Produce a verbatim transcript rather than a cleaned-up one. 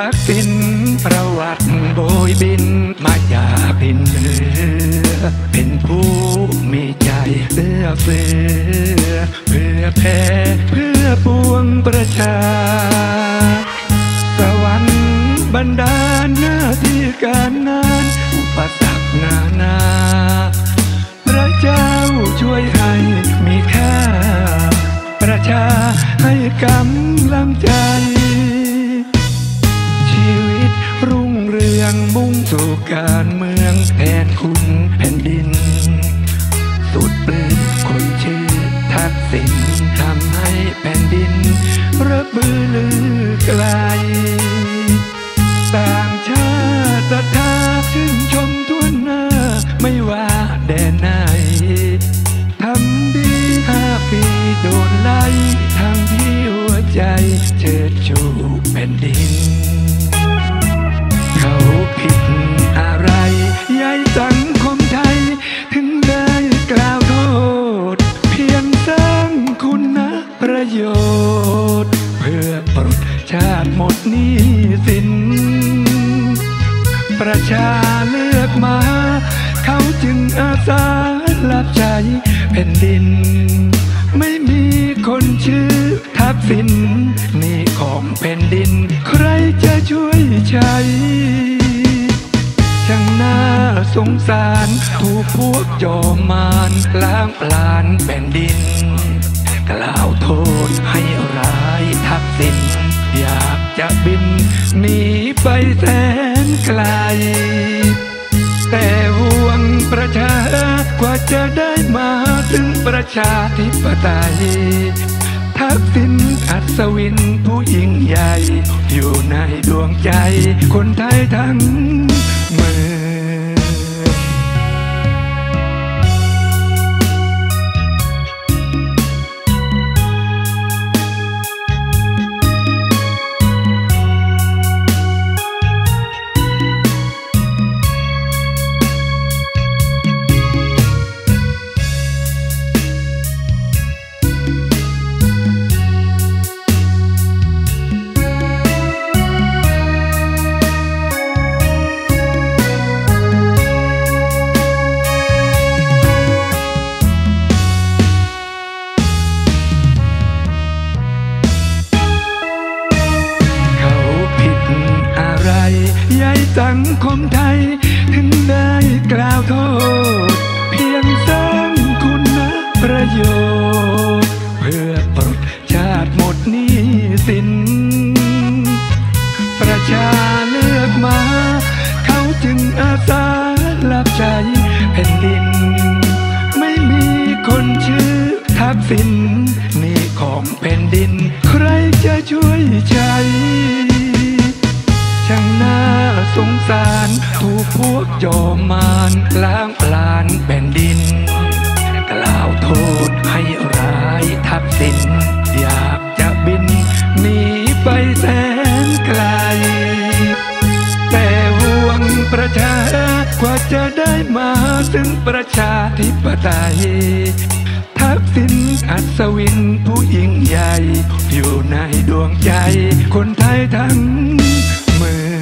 ทักษิณประวัติโบยบินมาจากดินเหนือเป็นผู้มีใจเอื้อเฟื้อเพื่อแผ่เพื่อปวงประชาสวรรค์บันดาลหน้าที่การงานอุปสรรคนานาพระเจ้าช่วยให้มีค่าประชาให้กำลังใจชีวิตรุ่งเรืองมุ่งสู่การเมืองแทนคุณแผ่นดินสุดปลื้มคนชื่อทักษิณทำให้แผ่นดินระบือลือไกลต่างชาติศรัทธาชื่นชมทั่วหน้าไม่ว่าแดนไหนทำดีห้าปีโดนไล่ทางที่หัวใจเชิดชูแผ่นดินเขาผิดอะไรยายสังคมไทยถึงได้กล่าวโทษเพียงสร้างคุณประโยชน์เพื่อปลดชาติหมดหนี้สินประชาเลือกมาเขาจึงอาสารับใช้แผ่นดินไม่มีคนชื่อทักษิณนี่ของแผ่นดินใครจะช่วยใช้ช่างน่าสงสารถูกพวกจอมมารล้างปลานแผ่นดินกล่าวโทษให้ร้ายทักษิณอยากจะบินหนีไปแสนไกลแต่ห่วงประชากว่าจะได้มาถึงประชาธิปไตยทักษิณอัศวินผู้ยิ่งใหญ่อยู่ในดวงใจคนไทยทั้งเมืองยายสังคมไทยถึงได้กล่าวโทษเพียงสร้างคุณประโยชน์เพื่อปลดชาติหมดหนี้สินประชาเลือกมาเขาจึงอาสารับใช้แผ่นดินไม่มีคนชื่อทักษิณนี่ของแผ่นดินใครจะช่วยใช้ช่างน่าสงสารถูกพวกจอมมารล้างปลานแผ่นดินกล่าวโทษให้ร้ายทักษิณอยากจะบินหนีไปแสนไกลแต่ห่วงประชากว่าจะได้มาซึ่งประชาธิปไตยทักษิณอัศวินผู้ยิ่งใหญ่อยู่ในดวงใจคนไทยทั้งเมือง